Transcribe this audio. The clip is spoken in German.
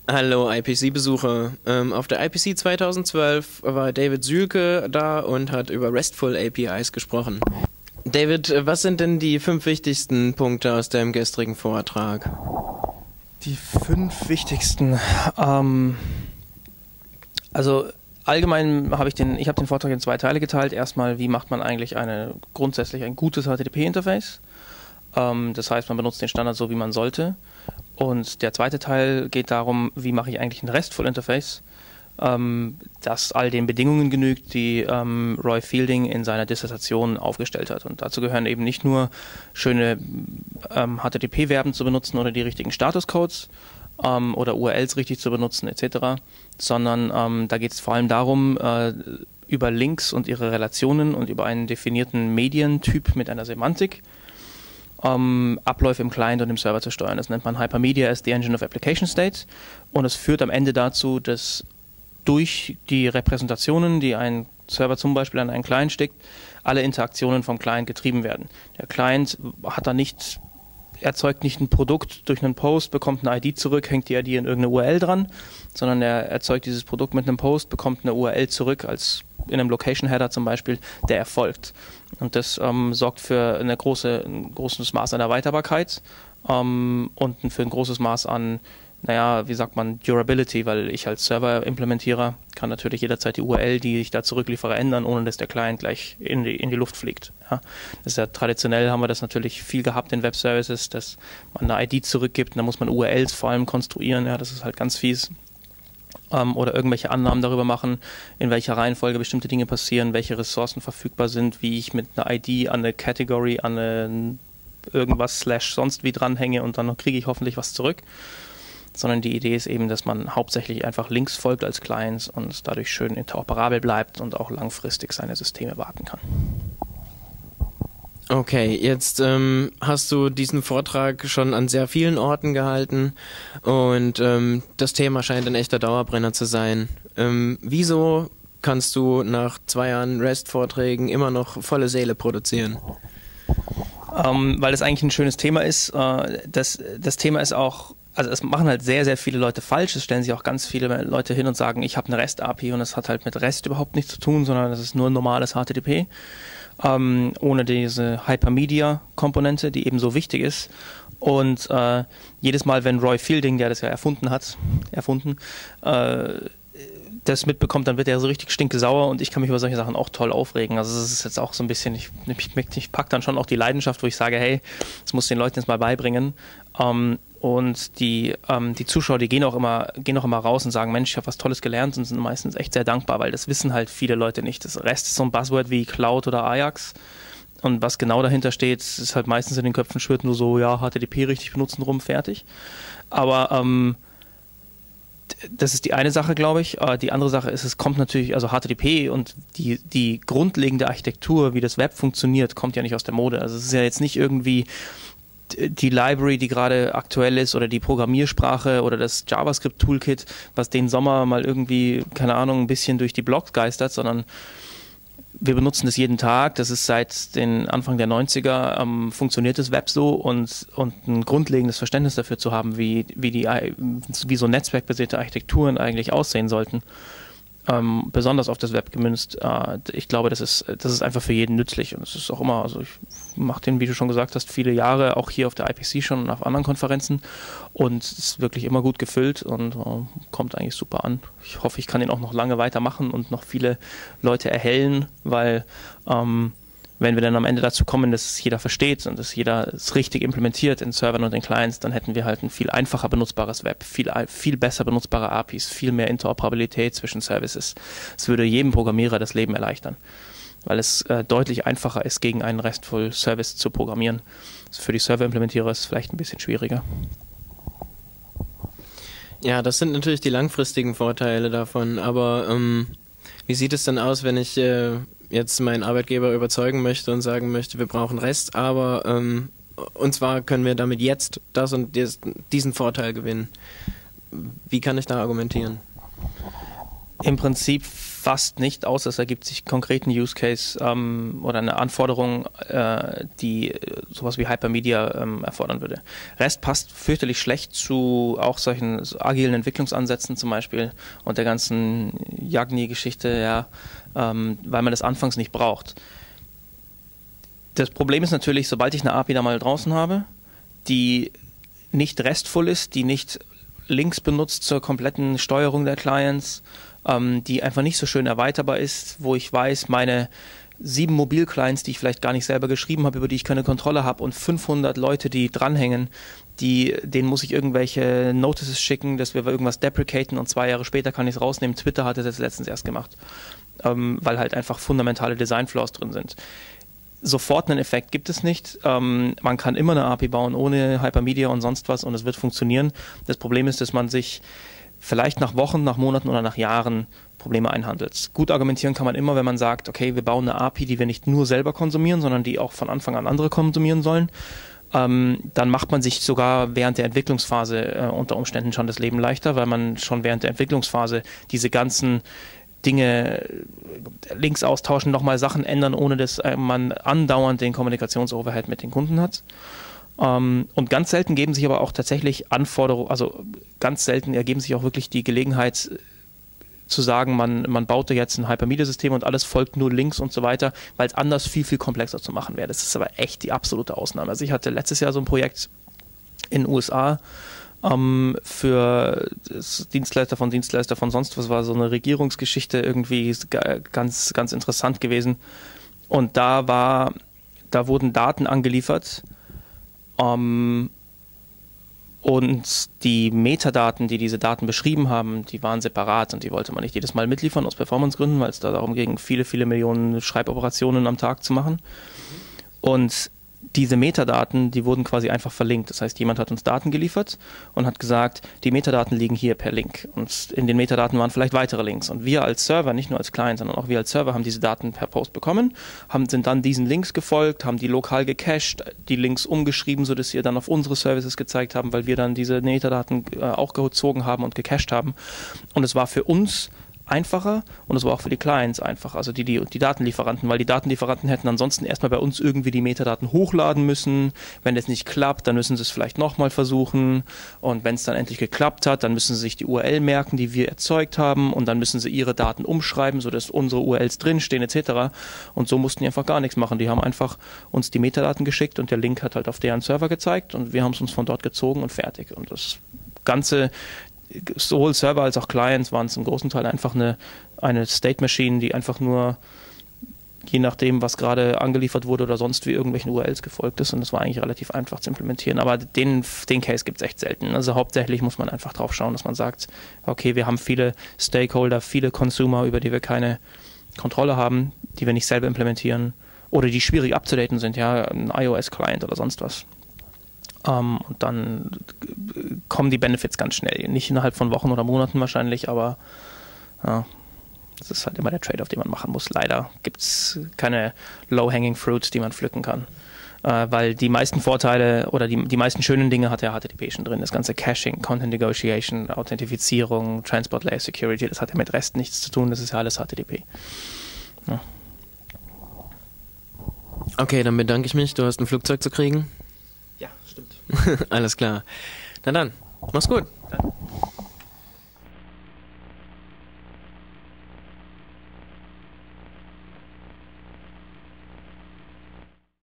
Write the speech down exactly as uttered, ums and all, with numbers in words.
Hallo I P C-Besucher. Ähm, auf der I P C zweitausendzwölf war David Sülke da und hat über RESTful A P Is gesprochen. David, was sind denn die fünf wichtigsten Punkte aus deinem gestrigen Vortrag? Die fünf wichtigsten. Ähm, also allgemein habe ich den, ich habe den Vortrag in zwei Teile geteilt. Erstmal, wie macht man eigentlich eine grundsätzlich ein gutes H T T P-Interface? Ähm, das heißt, man benutzt den Standard so, wie man sollte. Und der zweite Teil geht darum, wie mache ich eigentlich ein RESTful-Interface, ähm, das all den Bedingungen genügt, die ähm, Roy Fielding in seiner Dissertation aufgestellt hat. Und dazu gehören eben nicht nur schöne ähm, H T T P-Verben zu benutzen oder die richtigen Statuscodes ähm, oder U R Ls richtig zu benutzen et cetera, sondern ähm, da geht es vor allem darum, äh, über Links und ihre Relationen und über einen definierten Medientyp mit einer Semantik Um, Abläufe im Client und im Server zu steuern. Das nennt man Hypermedia as the Engine of Application State und es führt am Ende dazu, dass durch die Repräsentationen, die ein Server zum Beispiel an einen Client steckt, alle Interaktionen vom Client getrieben werden. Der Client hat da nicht, erzeugt nicht ein Produkt durch einen Post, bekommt eine I D zurück, hängt die I D in irgendeine U R L dran, sondern er erzeugt dieses Produkt mit einem Post, bekommt eine U R L zurück als in einem Location Header zum Beispiel, der erfolgt. Und das ähm, sorgt für eine große, ein großes Maß an Erweiterbarkeit ähm, und für ein großes Maß an, naja, wie sagt man, Durability, weil ich als Server-Implementierer kann natürlich jederzeit die U R L, die ich da zurückliefere, ändern, ohne dass der Client gleich in die, in die Luft fliegt. Ja. Das ist ja traditionell, haben wir das natürlich viel gehabt in Web-Services, dass man eine I D zurückgibt und dann muss man U R Ls vor allem konstruieren, ja, das ist halt ganz fies. Um, oder irgendwelche Annahmen darüber machen, in welcher Reihenfolge bestimmte Dinge passieren, welche Ressourcen verfügbar sind, wie ich mit einer I D an eine Category, an eine irgendwas slash sonst wie dranhänge und dann kriege ich hoffentlich was zurück. Sondern die Idee ist eben, dass man hauptsächlich einfach Links folgt als Clients und dadurch schön interoperabel bleibt und auch langfristig seine Systeme warten kann. Okay, jetzt ähm, hast du diesen Vortrag schon an sehr vielen Orten gehalten und ähm, das Thema scheint ein echter Dauerbrenner zu sein. Ähm, wieso kannst du nach zwei Jahren REST-Vorträgen immer noch volle Seele produzieren? Ähm, weil es eigentlich ein schönes Thema ist. Äh, das, das Thema ist auch, also es machen halt sehr, sehr viele Leute falsch. Es stellen sich auch ganz viele Leute hin und sagen, ich habe eine REST-A P I und das hat halt mit REST überhaupt nichts zu tun, sondern das ist nur normales H T T P. Ähm, ohne diese Hypermedia-Komponente, die eben so wichtig ist. Und äh, jedes Mal, wenn Roy Fielding, der das ja erfunden hat, erfunden, äh, das mitbekommt, dann wird er so richtig stinkesauer und ich kann mich über solche Sachen auch toll aufregen. Also es ist jetzt auch so ein bisschen, ich, ich, ich packe dann schon auch die Leidenschaft, wo ich sage, hey, das muss den Leuten jetzt mal beibringen. Ähm, Und die, ähm, die Zuschauer, die gehen auch immer, gehen auch immer raus und sagen, Mensch, ich habe was Tolles gelernt und sind meistens echt sehr dankbar, weil das wissen halt viele Leute nicht. Das Rest ist so ein Buzzword wie Cloud oder Ajax. Und was genau dahinter steht, ist halt meistens in den Köpfen schwirrt nur so, ja, H T T P richtig benutzen, rum, fertig. Aber ähm, das ist die eine Sache, glaube ich. Die andere Sache ist, es kommt natürlich, also H T T P und die, die grundlegende Architektur, wie das Web funktioniert, kommt ja nicht aus der Mode. Also es ist ja jetzt nicht irgendwie die Library, die gerade aktuell ist oder die Programmiersprache oder das JavaScript-Toolkit, was den Sommer mal irgendwie, keine Ahnung, ein bisschen durch die Blogs geistert, sondern wir benutzen das jeden Tag. Das ist seit den Anfang der neunziger ähm, funktioniert das Web so und, und ein grundlegendes Verständnis dafür zu haben, wie, wie, die, wie so netzwerkbasierte Architekturen eigentlich aussehen sollten. Ähm, besonders auf das Web gemünzt. Äh, ich glaube, das ist, das ist einfach für jeden nützlich und es ist auch immer, also ich mache den, wie du schon gesagt hast, viele Jahre, auch hier auf der I P C schon und auf anderen Konferenzen und es ist wirklich immer gut gefüllt und äh, kommt eigentlich super an. Ich hoffe, ich kann den auch noch lange weitermachen und noch viele Leute erhellen, weil ähm, wenn wir dann am Ende dazu kommen, dass es jeder versteht und dass jeder es richtig implementiert in Servern und in Clients, dann hätten wir halt ein viel einfacher benutzbares Web, viel, viel besser benutzbare A P Is, viel mehr Interoperabilität zwischen Services. Es würde jedem Programmierer das Leben erleichtern, weil es äh, deutlich einfacher ist, gegen einen RESTful Service zu programmieren. Also für die Serverimplementierer ist es vielleicht ein bisschen schwieriger. Ja, das sind natürlich die langfristigen Vorteile davon, aber ähm, wie sieht es dann aus, wenn ich äh, jetzt meinen Arbeitgeber überzeugen möchte und sagen möchte, wir brauchen REST, aber ähm, und zwar können wir damit jetzt das und diesen Vorteil gewinnen. Wie kann ich da argumentieren? Im Prinzip fast nicht, außer es ergibt sich konkreten Use Case ähm, oder eine Anforderung, äh, die sowas wie Hypermedia ähm, erfordern würde. REST passt fürchterlich schlecht zu auch solchen so agilen Entwicklungsansätzen zum Beispiel und der ganzen Yagni-Geschichte, ja, ähm, weil man das anfangs nicht braucht. Das Problem ist natürlich, sobald ich eine A P I da mal draußen habe, die nicht restful ist, die nicht Links benutzt zur kompletten Steuerung der Clients, ähm, die einfach nicht so schön erweiterbar ist, wo ich weiß, meine sieben Mobilclients, die ich vielleicht gar nicht selber geschrieben habe, über die ich keine Kontrolle habe und fünfhundert Leute, die dranhängen, die, denen muss ich irgendwelche Notices schicken, dass wir irgendwas deprecaten und zwei Jahre später kann ich es rausnehmen. Twitter hat das jetzt letztens erst gemacht, ähm, weil halt einfach fundamentale Design-Flaws drin sind. Sofort einen Effekt gibt es nicht. Ähm, man kann immer eine A P I bauen ohne Hypermedia und sonst was und es wird funktionieren. Das Problem ist, dass man sich vielleicht nach Wochen, nach Monaten oder nach Jahren Probleme einhandelt. Gut argumentieren kann man immer, wenn man sagt, okay, wir bauen eine A P I, die wir nicht nur selber konsumieren, sondern die auch von Anfang an andere konsumieren sollen. Ähm, dann macht man sich sogar während der Entwicklungsphase äh, unter Umständen schon das Leben leichter, weil man schon während der Entwicklungsphase diese ganzen Dinge, Links austauschen, nochmal Sachen ändern, ohne dass man andauernd den Kommunikationsoverhead mit den Kunden hat. Ähm, und ganz selten geben sich aber auch tatsächlich Anforderungen, also ganz selten ergeben sich auch wirklich die Gelegenheit zu sagen, man, man baut da jetzt ein Hypermedia-System und alles folgt nur Links und so weiter, weil es anders viel, viel komplexer zu machen wäre. Das ist aber echt die absolute Ausnahme. Also ich hatte letztes Jahr so ein Projekt in den U S A, Um, für Dienstleister von Dienstleister von sonst was, war so eine Regierungsgeschichte irgendwie ganz, ganz interessant gewesen. Und da war, da wurden Daten angeliefert um, und die Metadaten, die diese Daten beschrieben haben, die waren separat und die wollte man nicht jedes Mal mitliefern aus Performancegründen, weil es da darum ging, viele, viele Millionen Schreiboperationen am Tag zu machen. Und diese Metadaten, die wurden quasi einfach verlinkt. Das heißt, jemand hat uns Daten geliefert und hat gesagt, die Metadaten liegen hier per Link. Und in den Metadaten waren vielleicht weitere Links. Und wir als Server, nicht nur als Client, sondern auch wir als Server, haben diese Daten per Post bekommen, haben, sind dann diesen Links gefolgt, haben die lokal gecached, die Links umgeschrieben, sodass wir dann auf unsere Services gezeigt haben, weil wir dann diese Metadaten äh, auch gezogen haben und gecached haben. Und es war für uns einfacher und es war auch für die Clients einfach, also die, die, die Datenlieferanten, weil die Datenlieferanten hätten ansonsten erstmal bei uns irgendwie die Metadaten hochladen müssen. Wenn das nicht klappt, dann müssen sie es vielleicht nochmal versuchen und wenn es dann endlich geklappt hat, dann müssen sie sich die U R L merken, die wir erzeugt haben und dann müssen sie ihre Daten umschreiben, sodass unsere U R Ls drinstehen et cetera. Und so mussten die einfach gar nichts machen. Die haben einfach uns die Metadaten geschickt und der Link hat halt auf deren Server gezeigt und wir haben es uns von dort gezogen und fertig. Und das Ganze, sowohl Server als auch Clients waren es im großen Teil einfach eine, eine State Machine, die einfach nur je nachdem, was gerade angeliefert wurde oder sonst wie irgendwelchen U R Ls gefolgt ist und das war eigentlich relativ einfach zu implementieren, aber den, den Case gibt es echt selten. Also hauptsächlich muss man einfach drauf schauen, dass man sagt, okay, wir haben viele Stakeholder, viele Consumer, über die wir keine Kontrolle haben, die wir nicht selber implementieren oder die schwierig abzudaten sind, ja, ein iOS-Client oder sonst was. Um, und dann kommen die Benefits ganz schnell. Nicht innerhalb von Wochen oder Monaten wahrscheinlich, aber ja, das ist halt immer der Trade-off, den man machen muss. Leider gibt es keine low-hanging fruits, die man pflücken kann. Äh, weil die meisten Vorteile oder die, die meisten schönen Dinge hat ja H T T P schon drin. Das ganze Caching, Content Negotiation, Authentifizierung, Transport Layer Security, das hat ja mit REST nichts zu tun, das ist ja alles H T T P. Ja. Okay, dann bedanke ich mich. Du hast ein Flugzeug zu kriegen. Ja, stimmt. Alles klar. Na dann, mach's gut.